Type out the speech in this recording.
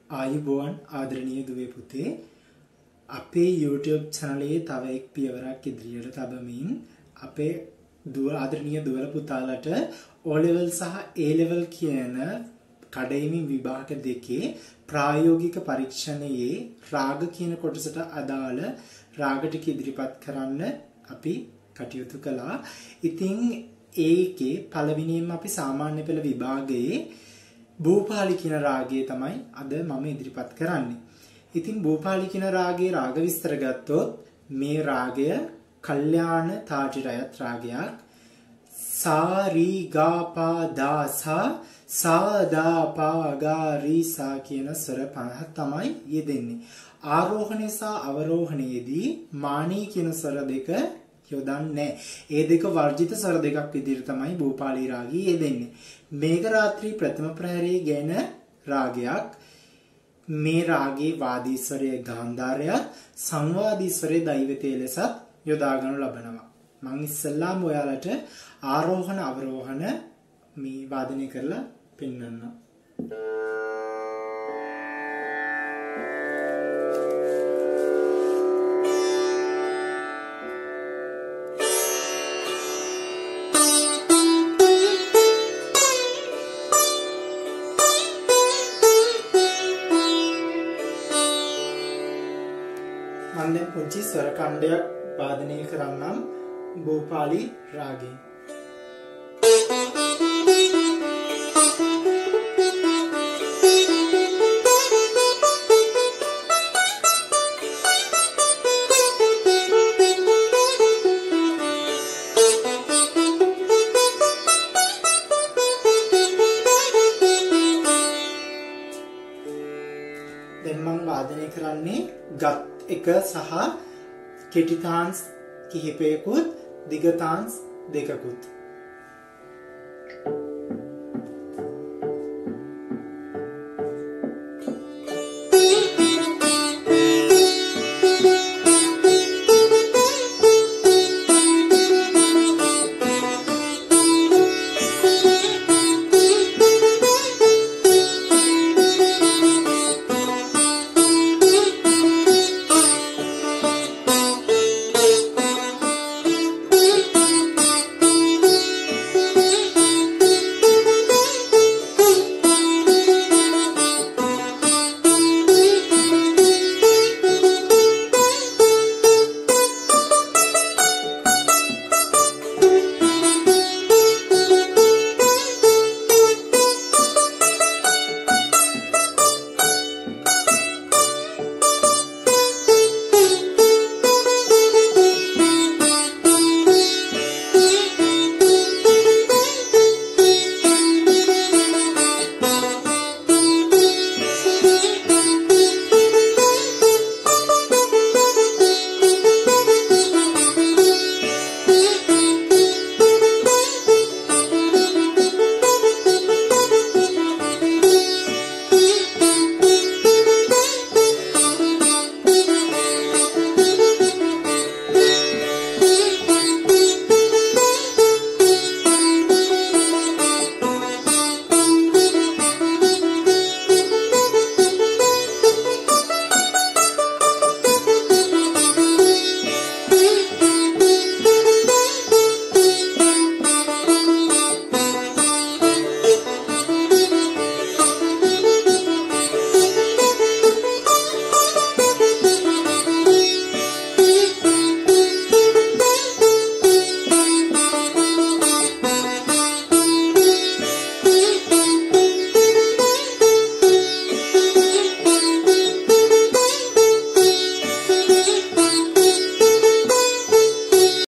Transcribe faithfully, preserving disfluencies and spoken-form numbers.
ආයුබෝවන් ආදරණීය දුවේ පුතේ අපේ YouTube channel තව එක් පියවරක් ඉදිරියට තබමින් අපේ දුව ආදරණීය දුවල පුතාලට O level සහ A level කියන කඩයිමින් විභාග දෙකේ ප්‍රායෝගික පරීක්ෂණයේ රාග කියන කොටසට අදාළ රාග ටික ඉදිරිපත් කරන්න අපි කටයුතු කළා. ඉතින් ඒකේ පළවෙනියෙන්ම අපි සාමාන්‍ය පෙළ විභාගයේ භූපාලි කියන රාගය තමයි අද මම ඉදිරිපත් කරන්නේ. ඉතින් භූපාලි කියන රාගයේ රාග විස්තර ගත්තොත් මේ රාගය කල්යාණ තාටිරයත් රාගයක්. සා री ගා පා දා සා සා දා පා ගා री සා කියන ස්වර පනහ තමයි යෙදෙන්නේ. ආරෝහණය සහ අවරෝහණයේදී මානී කියන ස්වර දෙක යොදන්නේ. ඒ දෙක වර්ජිත ස්වර දෙකක් විදිහට තමයි භූපාලි රාගය යෙදෙන්නේ. මේඝ රාත්‍රී ප්‍රථම ප්‍රහරයේ ගැන රාගයක්. මේ රාගයේ වාදී ස්වරය ගාන්ධාරයත් සංවාදී ස්වරය දෛවතයේ ලෙසත් යොදා ගන්නු ලබනවා. මම ඉස්සෙල්ලාම ඔයාලට ආරෝහණ අවරෝහණ මේ වාදනය කරලා පෙන්වන්නම්. මම දැන් පුංචි ස්වර ඛණ්ඩයක් වාදනය කරන්නම් භූපාලි රාගයෙන්. දැන් මම වාදනය කරන්නේ ගත් එක සහ කෙටි තාන්ස් කිහිපයකුත් දිග තාන්ස් දෙකකුත්.